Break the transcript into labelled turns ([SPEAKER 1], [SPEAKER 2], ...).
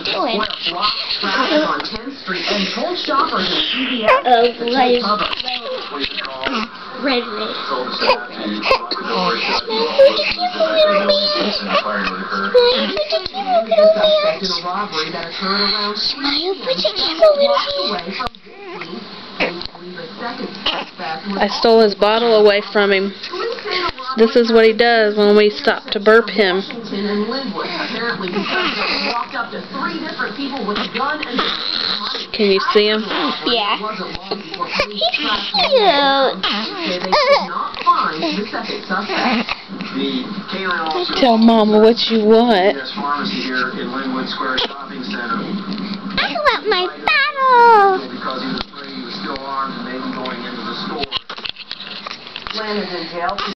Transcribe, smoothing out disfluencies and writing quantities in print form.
[SPEAKER 1] doing?
[SPEAKER 2] Traffic on 10th Street and told shoppers in CVS to take cover.
[SPEAKER 1] Red. Smile for the camera.
[SPEAKER 3] I stole his bottle away from him. This is what he does when we stop to burp him. Can you see him?
[SPEAKER 1] Yeah. He's cute.
[SPEAKER 3] Tell Mama what you want.
[SPEAKER 1] I want my bottle.
[SPEAKER 2] Glenn is in jail.